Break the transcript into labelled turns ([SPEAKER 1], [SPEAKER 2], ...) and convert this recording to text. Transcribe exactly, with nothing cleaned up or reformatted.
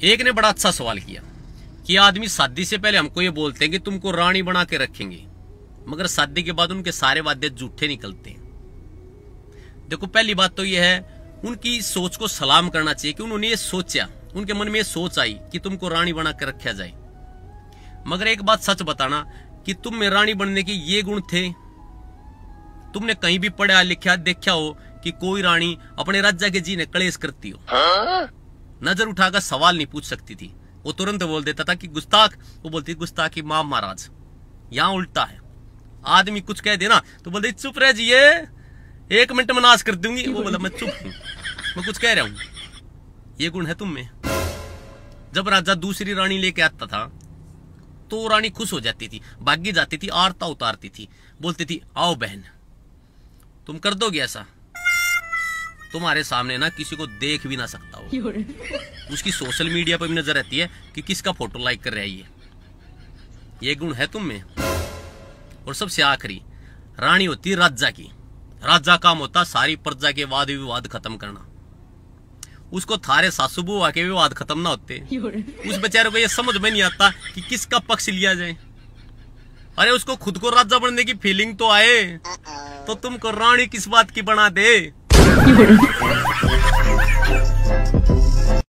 [SPEAKER 1] एक ने बड़ा अच्छा सवाल किया कि आदमी शादी से पहले हमको ये बोलते हैं कि तुमको रानी बना के रखेंगे, मगर शादी के बाद उनके सारे वादे झूठे निकलते हैं। देखो, पहली बात तो यह है, उनकी सोच को सलाम करना चाहिए कि उन्होंने ये सोचा, उनके मन में ये सोच आई कि तुमको रानी बना के रखा जाए। मगर एक बात सच बताना कि तुम में रानी बनने के ये गुण थे? तुमने कहीं भी पढ़ा लिखा देखा हो कि कोई रानी अपने राजा के जी ने कलेश करती हो? हाँ? नजर उठाकर सवाल नहीं पूछ सकती थी, वो तुरंत बोल देता था कि गुस्ताख, वो बोलती गुस्ताखी माफ महाराज। यहाँ उल्टा है, आदमी कुछ कह देना तो बोलते चुप रह जी, एक मिनट में नाश कर दूंगी। वो बोला मैं चुप हूं, मैं कुछ कह रहा हूं। ये गुण है तुम में। जब राजा दूसरी रानी लेके आता था तो रानी खुश हो जाती थी, भागी जाती थी, आरता उतारती थी, बोलती थी आओ बहन तुम कर दोगे ऐसा, तुम्हारे सामने ना किसी को देख भी ना सकता हो। उसकी सोशल मीडिया पर भी नजर रहती है कि किसका फोटो लाइक कर रहा है। ये ये गुण है तुम में। और सबसे आखिरी, रानी होती है राजा की। राजा काम होता सारी प्रजा के वाद विवाद खत्म करना। उसको थारे सासू बुआ के विवाद खत्म ना होते, उस बेचारे को ये समझ में नहीं आता कि किसका पक्ष लिया जाए। अरे उसको खुद को राजा बनने की फीलिंग तो आए, तो तुमको रानी किस बात की बना दे।